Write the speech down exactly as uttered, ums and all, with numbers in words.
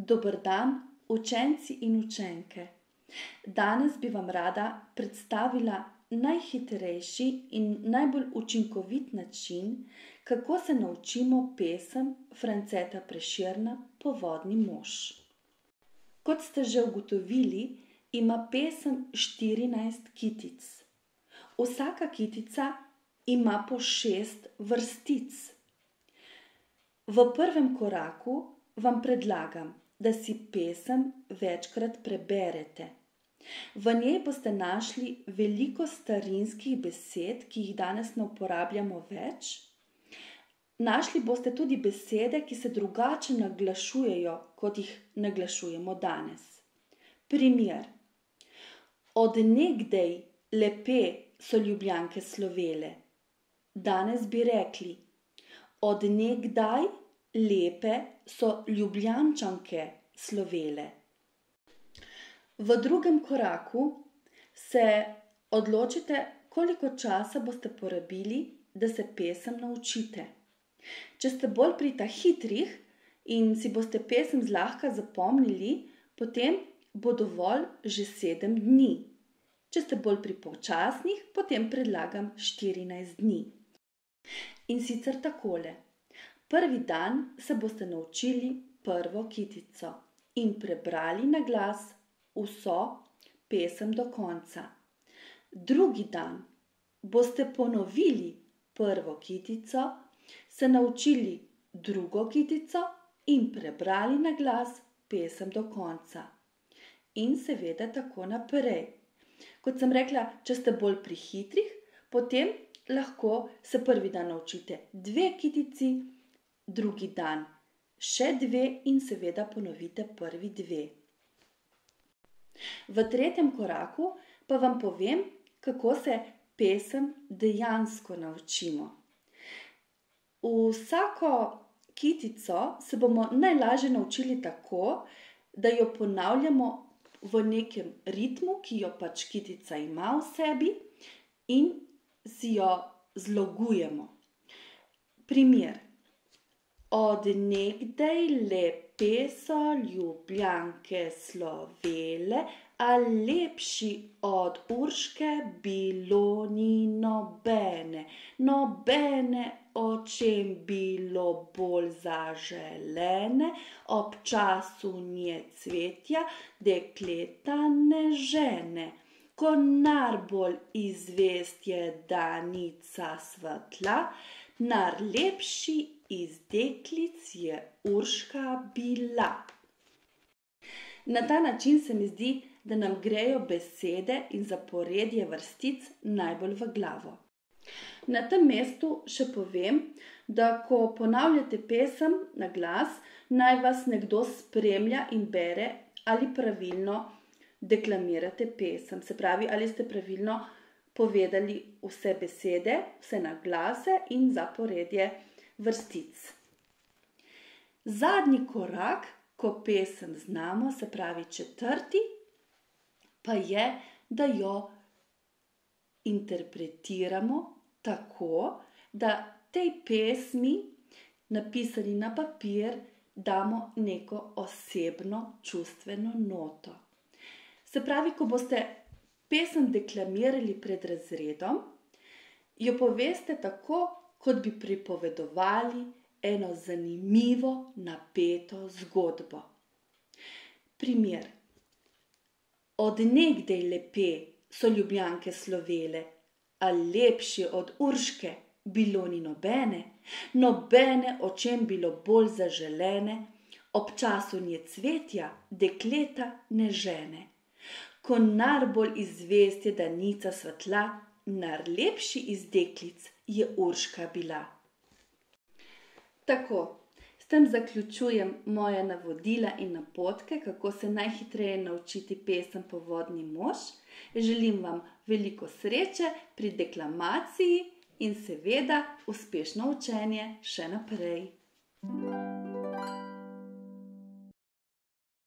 Dober dan, učenci in učenke. Danes bi vam rada predstavila najhitrejši in najbolj učinkovit način, kako se naučimo pesem Franceta Prešerna Povodni mož. Kot ste že ugotovili, ima pesem štirinajst kitic. Vsaka kitica ima po šest vrstic. V prvem koraku vam predlagam, da si pesem večkrat preberete. V njej boste našli veliko starinskih besed, ki jih danes ne uporabljamo več. Našli boste tudi besede, ki se drugače naglašujejo, kot jih naglašujemo danes. Primer. Od nekdaj lepe so Ljubljanke slovele. Danes bi rekli, od nekdaj lepe so Ljubljančanke slovele. V drugem koraku se odločite, koliko časa boste porabili, da se pesem naučite. Če ste bolj pri ta hitrih in si boste pesem zlahka zapomnili, potem bo dovolj že sedem dni. Če ste bolj pri počasnih, potem predlagam štirinajst dni. In sicer takole. Prvi dan se boste naučili prvo kitico in prebrali na glas vso pesem do konca. Drugi dan boste ponovili prvo kitico, se naučili drugo kitico in prebrali na glas pesem do konca. In seveda tako naprej. Kot sem rekla, če ste bolj pri hitrih, potem lahko se prvi dan naučite dve kitici, drugi dan še dve in seveda ponovite prvi dve. V tretjem koraku pa vam povem, kako se pesem dejansko naučimo. Vsako kitico se bomo najlažje naučili tako, da jo ponavljamo v nekem ritmu, ki jo pač kitica ima v sebi, in si jo zlogujemo. Primer. Od nekdaj lepe so Ljubljanke slovele, a lepši od Urške bilo ni nobene. Nobene, o čem bilo bolj zaželene, ob času nje cvetja dekleta ne žene. Konar bolj izvest je danica svetla, nar lepši iz deklic je Urška bila. Na ta način se mi zdi, da nam grejo besede in zaporedje vrstic najbolj v glavo. Na tem mestu še povem, da ko ponavljate pesem na glas, naj vas nekdo spremlja in bere, ali pravilno deklamirate pesem. Se pravi, ali ste pravilno povedali vse besede, vse naglase in zaporedje vrstic. Zadnji korak, ko pesem znamo, se pravi četrti, pa je, da jo interpretiramo tako, da tej pesmi, napisani na papir, damo neko osebno čustveno noto. Se pravi, ko boste pesem deklamirali pred razredom, jo poveste tako, kot bi pripovedovali eno zanimivo, napeto zgodbo. Primer. Od nekdaj lepe so Ljubljanke slovele, a lepši od Urške bilo ni nobene. Nobene, o čem bilo bolj zaželene, ob času nje cvetja dekleta ne žene. Konar bolj izvest je danica svetla, nar lepši iz deklic je Urška bila. Tako, s tem zaključujem moje navodila in napotke, kako se najhitreje naučiti pesem Povodni mož. Želim vam veliko sreče pri deklamaciji in seveda uspešno učenje še naprej.